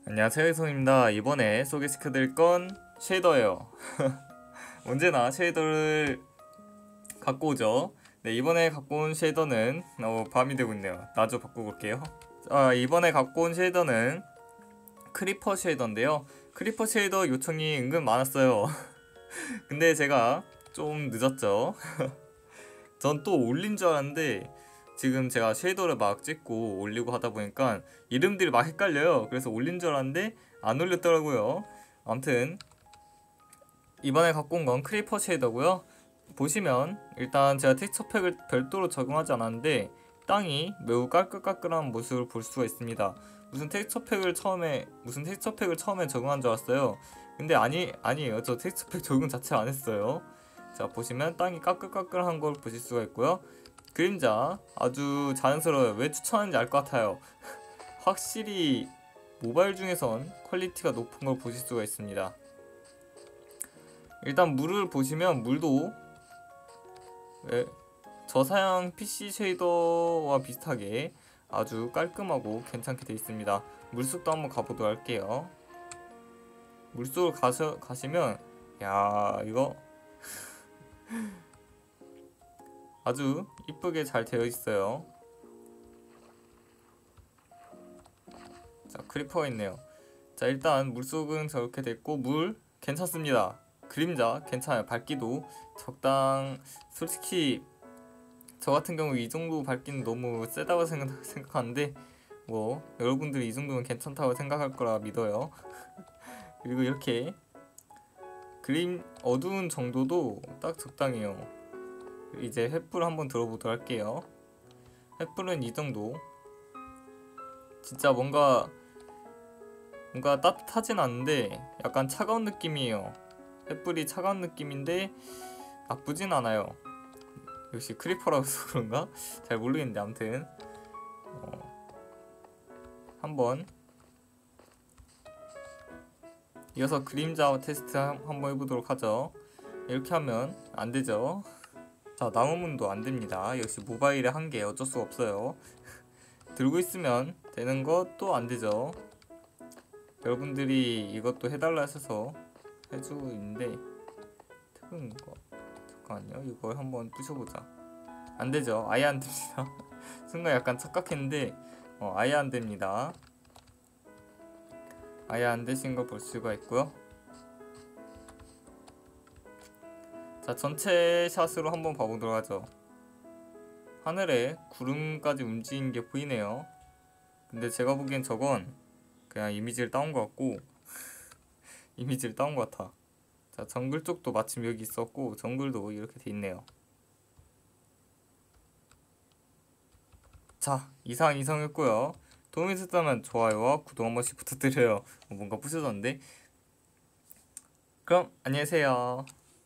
안녕하세요, 이송입니다. 이번에 소개시켜드릴 건 쉐이더예요. 언제나 쉐이더를 갖고 오죠. 네, 이번에 갖고 온 쉐이더는 밤이 되고 있네요. 나 좀 바꾸고 올게요. 이번에 갖고 온 쉐이더는 크리퍼 쉐이더인데요. 크리퍼 쉐이더 요청이 은근 많았어요. 근데 제가 좀 늦었죠. 전 또 올린 줄 알았는데 지금 제가 쉐이더를 막 찍고 올리고 하다 보니까 이름들이 막 헷갈려요. 그래서 올린 줄 알았는데 안 올렸더라고요. 아무튼 이번에 갖고 온 건 크리퍼 쉐이더고요. 보시면 일단 제가 텍스처 팩을 별도로 적용하지 않았는데 땅이 매우 까끌까끌한 모습을 볼 수가 있습니다. 무슨 텍스처 팩을 처음에 적용한 줄 알았어요. 근데 아니에요. 저 텍스처 팩 적용 자체 안 했어요. 자, 보시면 땅이 까끌까끌한 걸 보실 수가 있고요. 그림자 아주 자연스러워요. 왜 추천하는지 알 것 같아요. 확실히 모바일 중에선 퀄리티가 높은 걸 보실 수가 있습니다. 일단 물을 보시면 물도 저사양 PC 쉐이더와 비슷하게 아주 깔끔하고 괜찮게 되어 있습니다. 물속도 한번 가보도록 할게요. 물속을 가시면 야, 이거 아주 이쁘게 잘 되어 있어요. 자, 크리퍼가 있네요. 자, 일단 물속은 저렇게 됐고 물 괜찮습니다. 그림자 괜찮아요. 밝기도 솔직히 저 같은 경우 이 정도 밝기는 너무 세다고 생각하는데 뭐 여러분들이 이 정도면 괜찮다고 생각할 거라 믿어요. 그리고 이렇게 그림 어두운 정도도 딱 적당해요. 이제 횃불 한번 들어보도록 할게요. 횃불은 이 정도. 진짜 뭔가 따뜻하진 않은데 약간 차가운 느낌이에요. 횃불이 차가운 느낌인데 나쁘진 않아요. 역시 크리퍼라서 그런가? 잘 모르겠는데 아무튼 한번 이어서 그림자 테스트 한번 해보도록 하죠. 이렇게 하면 안되죠. 자, 나무문도 안됩니다. 역시 모바일의 한계 어쩔 수가 없어요. 들고 있으면 되는 것도 안되죠. 여러분들이 이것도 해달라 하셔서 해주고 있는데 특은 거 잠깐만요. 이걸 한번 부셔보자. 안되죠. 아예 안됩니다. 순간 약간 착각했는데 아예 안됩니다. 아예 안되신 걸 볼 수가 있고요. 자, 전체 샷으로 한번 봐보도록 하죠. 하늘에 구름까지 움직인 게 보이네요. 근데 제가 보기엔 저건 그냥 이미지를 따온 것 같고 이미지를 따온 것 같아. 자, 정글 쪽도 마침 여기 있었고 정글도 이렇게 돼 있네요. 자, 이상했고요. 도움이 됐다면 좋아요와 구독 한 번씩 부탁드려요. 뭔가 부셔졌는데. 그럼 안녕히 계세요.